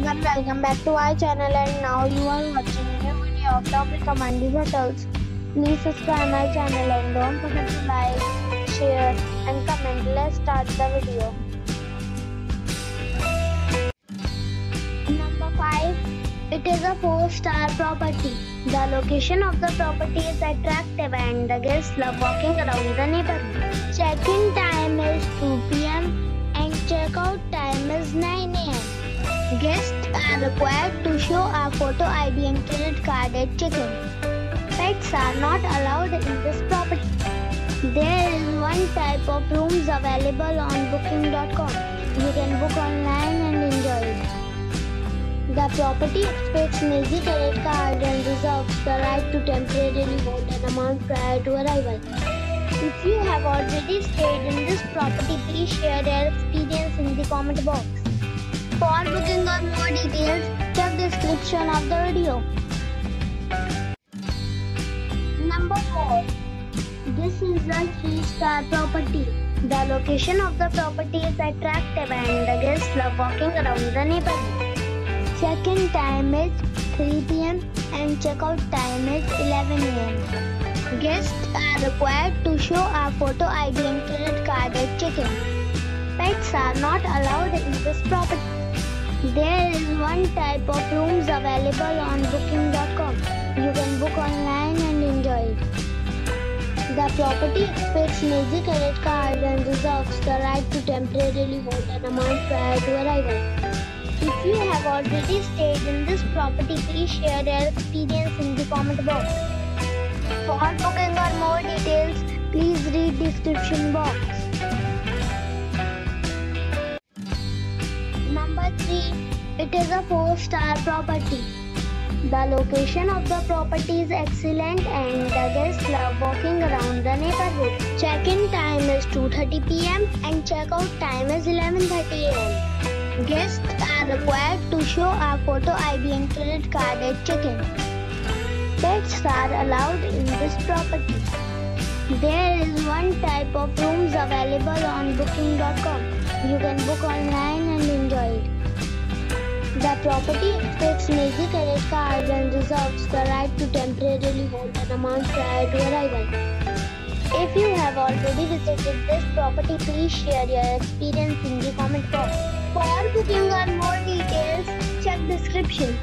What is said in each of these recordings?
Welcome back to our channel, and now you are watching a new video of top recommended hotels. Please subscribe my channel and don't forget to like, share and comment. Let's start the video. Number 5. It is a 4-star property. The location of the property is attractive and the guests love walking around the neighborhood. Check-in time is 2 p.m. and check-out time is 9 a.m. Guests are required to show a photo ID and credit card at check-in. Pets are not allowed in this property. There is one type of rooms available on booking.com. You can book online and enjoy it. The property expects major credit card and reserves the right to temporarily hold an amount prior to arrival. If you have already stayed in this property, please share your experience in the comment box. For booking or more details, check the description of the video. Number 4. This is a 3-star property. The location of the property is attractive and the guests love walking around the neighborhood. Check-in time is 3 p.m. and check-out time is 11 a.m. Guests are required to show a photo ID and credit card at check-in. Pets are not allowed in this property. There is one type of rooms available on booking.com. You can book online and enjoy it. The property expects major credit card and reserves the right to temporarily hold an amount prior to arrival. If you have already stayed in this property, please share your experience in the comment box. For booking or more details, please read the description box. Number 3. It is a 4-star property. The location of the property is excellent and the guests love walking around the neighborhood. Check-in time is 2:30 p.m. and check-out time is 11:30 a.m. Guests are required to show a photo ID and credit card at check-in. Pets are allowed in this property. There is one type of rooms available on booking.com. You can book online and enjoy it. The property expects major credit cards and reserves the right to temporarily hold an amount prior to arrival. If you have already visited this property, please share your experience in the comment box. For booking or more details, check description.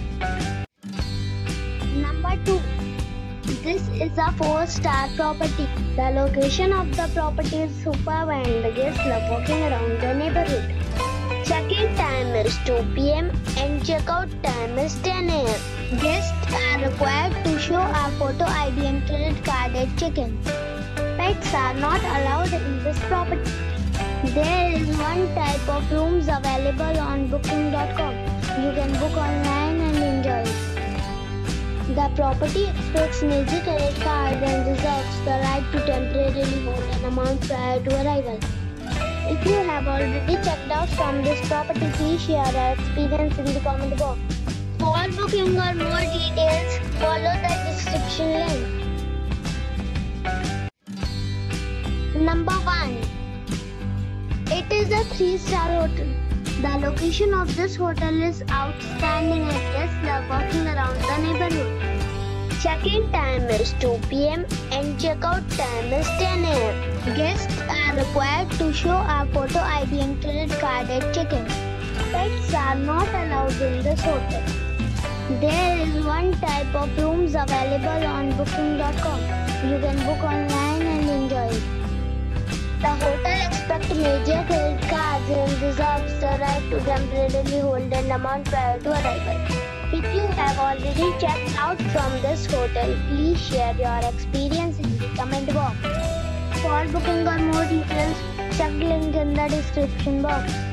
Number 2. This is a 4-star property. The location of the property is superb and the guests love walking around the neighborhood. Check-in time is 2 p.m. and check-out time is 10 a.m. Guests are required to show a photo ID and credit card at check-in. Pets are not allowed in this property. There is one type of rooms available on booking.com. You can book online and enjoy it. The property expects major credit card and reserves the right to temporarily hold an amount prior to arrival. If you have already checked out from this property, please share your experience in the comment box. For booking or more details, follow the description link. Number 1. It is a 3-star hotel. The location of this hotel is outstanding and guests love walking around the neighborhood. Check-in time is 2 p.m. and check-out time is 10 a.m. Guests are required to show a photo ID and credit card at check-in. Pets are not allowed in this hotel. There is one type of rooms available on booking.com. You can book online and enjoy it. The hotel expects major credit cards and reserves the right to temporarily hold an amount prior to arrival. If you have already checked out from this hotel, please share your experience in the comment box. For booking or more details, check the link in the description box.